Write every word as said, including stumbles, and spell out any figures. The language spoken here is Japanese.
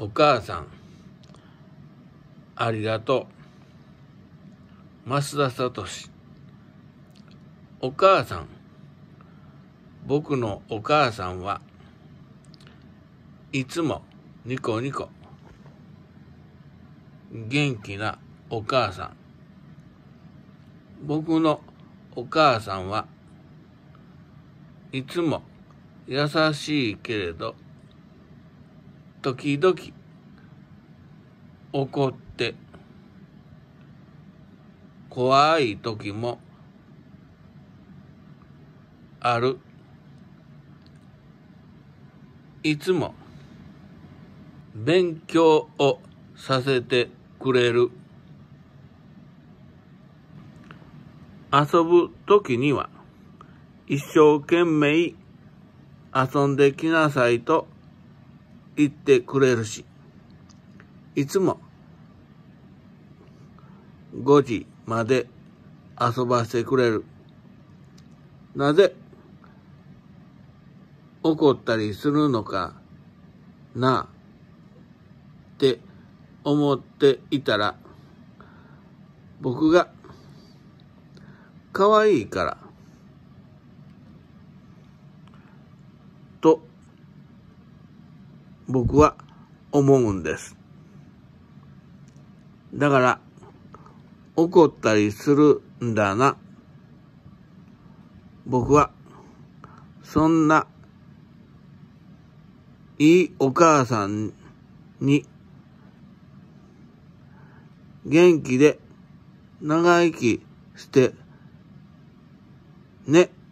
お母さん、ありがとう。増田聡。お母さん、僕のお母さんはいつもニコニコ。元気なお母さん。僕のお母さんはいつも優しいけれど、時々怒って怖い時もある。いつも勉強をさせてくれる。遊ぶ時には一生懸命遊んできなさいと言ってくれるし、いつもごじまで遊ばせてくれる。なぜ怒ったりするのかなって思っていたら、僕が可愛いからと僕は思うんです。だから怒ったりするんだな。僕はそんないいお母さんに元気で長生きしてね。